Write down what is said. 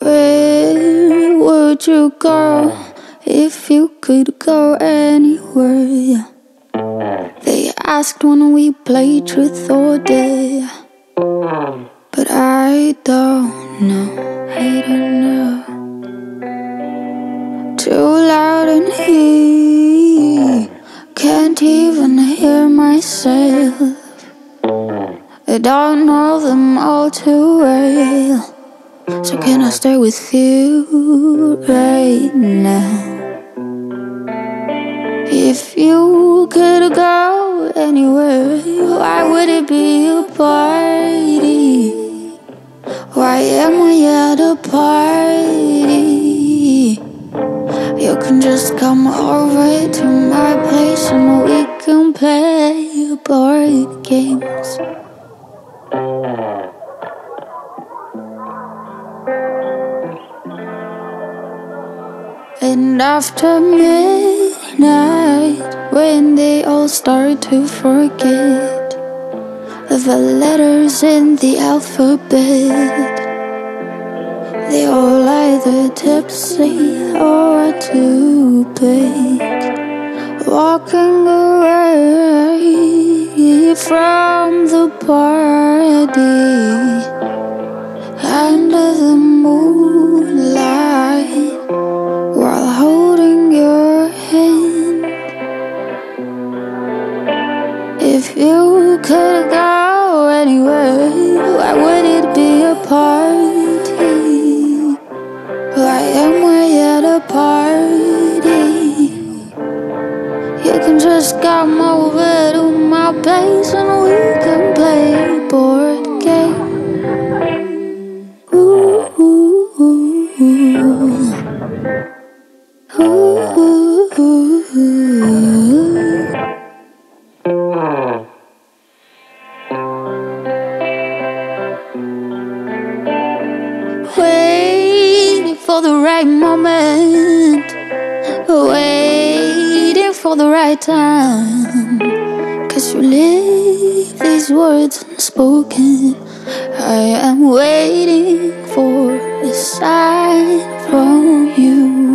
Where would you go if you could go anywhere? They asked when we played truth or dare, but I don't know, I don't know. Too loud in here, can't even hear myself. I don't know them all too well, so can I stay with you right now? If you could go anywhere, why would it be a party? Why am I at a party? You can just come over to my place and we can play board games. And after midnight, when they all start to forget the letters in the alphabet, they all either tipsy or too big, walking away from the party under the moonlight, while holding your hand. If you could go anywhere, why would it be a party? Why am I at a party? You can just come over to my place and we can play a board game. Ooh, ooh, ooh, ooh. Ooh, ooh, ooh. Waiting for the right moment, waiting for the right time, 'cause you leave these words unspoken. I am waiting for a sign from you.